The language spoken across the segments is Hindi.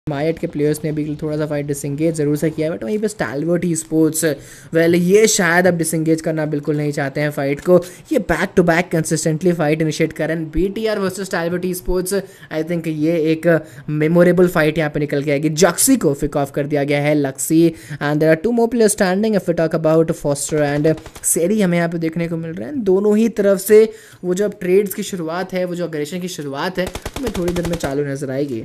मायट के प्लेयर्स ने भी थोड़ा सा फाइट डिसंगेज ज़रूर से किया है, बट वहीं पे स्टालवर्ट ई स्पोर्ट्स वेल ये शायद अब डिसंगेज करना बिल्कुल नहीं चाहते हैं फाइट को। ये back to back consistently fight initiate कर रहे हैं। BTR versus Stalwart esports, I think ये एक मेमोरेबल फाइट यहाँ पे निकल के आएगी। जक्सी को फिक ऑफ कर दिया गया है, Luxxy, and there are 2 more players standing. If we talk about Foster and Seri हमें यहाँ पे देखने को मिल रहे हैं। दोनों ही तरफ से वो जो अब ट्रेड्स की शुरुआत है, वो जो अग्रेशन की शुरुआत है, हमें थोड़ी देर में चालू नजर आएगी।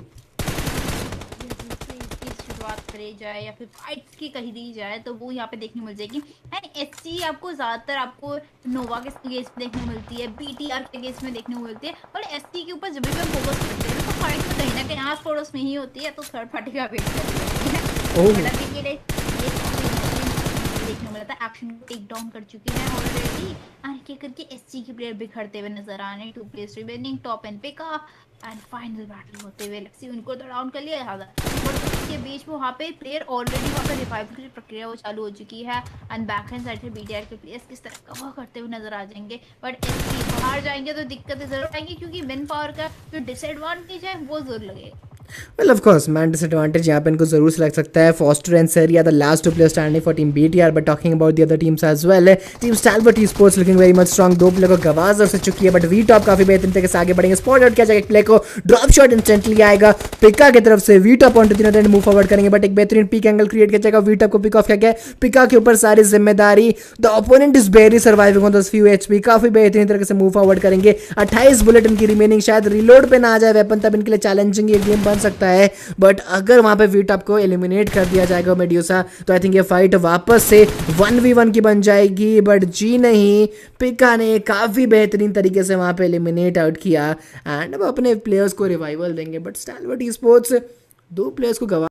जाए या फिर फाइट्स की कही दी जाए तो वो यहाँ पे देखने मिल जाएगी। एंड एचसी आपको ज्यादातर आपको नोवा के केस में देखने को मिलती है, BTR के केस में देखने को मिलती है, और एचसी के ऊपर जब भी हम फोकस करते हैं तो फाइट में कहीं ना कहीं आस पड़ोस में ही होती है, तो थर्ड पार्टी का वेट करती है। देखने मिला था एक्शन को टेक डाउन कर चुकी है ऑलरेडी, एंड क्या करके एससी के प्लेयर बिखरते हुए नजर आ रहे हैं। 2 players remaining, Top and Pika, and final battle होते हुए लक्सी उनको तो डाउन कर लिया है, और इसके बीच में वहाँ पे प्लेयर ऑलरेडी वहाँ पे रिवाइव की प्रक्रिया वो चालू हो चुकी है। एंड बैक हैंड साइड से BTR के प्लेयर्स किस तरह कवर करते हुए नजर आ जाएंगे, बट एससी बाहर जाएंगे तो दिक्कतें जरूर आएंगी, क्योंकि विन पावर का जो डिसएडवांटेज है वो जरूर लगेगा। Well of course man disadvantage यहाँ पे इनको जरूर से लग सकता है। Foster and Seri are the last 2 players standing for team BTR, but talking about the other teams as well, team Stalwart esports looking very much strong. 2 player को गवाज से चुकी है, बट वी टॉप काफी बेहतरीन तरीके से आगे बढ़ेंगे। स्पॉट आउट किया जाएगा एक प्ले को, ड्रॉप शॉट इंस्टेंटली आएगा पिका की तरफ से। V Top on to the move forward करेंगे, बट एक बेहतरीन पिक एंगल क्रिएट किया जाएगा। वी टॉप को पिक ऑफ किया गया, पिका के ऊपर सारी जिम्मेदारी। The opponent is very surviving on this few HP, काफी बेहतरीन तरीके से मूव फॉरवर्ड करेंगे। 28 बुलेट इनकी रिमेनिंग, शायद रिलोड पे ना आ जाए वेपन, तब इनके लिए चैलेंजिंग ये गेम बन सकता है। बट अगर वहां पे वीटॉप को एलिमिनेट कर दिया जाएगा मेड्यूसा, तो आई थिंक ये फाइट वापस से 1v1 की बन जाएगी। बट जी नहीं, पिका ने काफी बेहतरीन तरीके से वहां पे एलिमिनेट आउट किया, एंड अब अपने प्लेयर्स को रिवाइवल देंगे। But Stalwart esports 2 players को गवा